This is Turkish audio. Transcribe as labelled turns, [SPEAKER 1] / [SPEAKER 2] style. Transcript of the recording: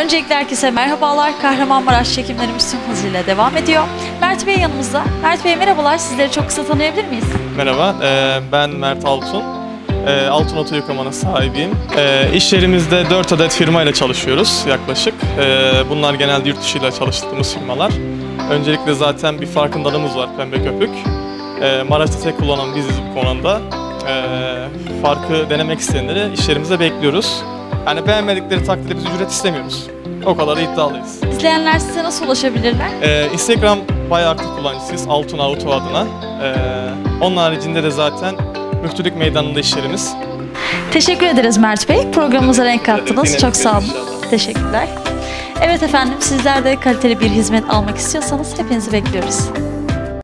[SPEAKER 1] Öncelikle herkese merhabalar. Kahramanmaraş çekimlerimiz tüm hızıyla devam ediyor. Mert Bey yanımızda. Mert Bey merhabalar. Sizleri çok kısa tanıyabilir miyiz?
[SPEAKER 2] Merhaba, ben Mert Altun. Altun Oto Yıkama'nın sahibiyim. İş yerimizde 4 adet firma ile çalışıyoruz yaklaşık. Bunlar genelde yurt dışıyla çalıştığımız firmalar. Öncelikle zaten bir farkındalığımız var, Pembe Köpük. Maraş'ta tek kullanan biziz bu konuda. Farkı denemek isteyenleri iş yerimizde bekliyoruz. Yani beğenmedikleri takdirde biz ücret istemiyoruz. O kadar iddialıyız.
[SPEAKER 1] İzleyenler size nasıl ulaşabilirler?
[SPEAKER 2] Instagram bayağı aktif kullanıcısıyız, Altun Auto adına. Onun haricinde de zaten Müftülük Meydanı'nda iş yerimiz.
[SPEAKER 1] Teşekkür ederiz Mert Bey. Programımıza renk kattınız. Çok sağ olun.
[SPEAKER 2] İnşallah.
[SPEAKER 1] Teşekkürler. Evet efendim, sizler de kaliteli bir hizmet almak istiyorsanız hepinizi bekliyoruz.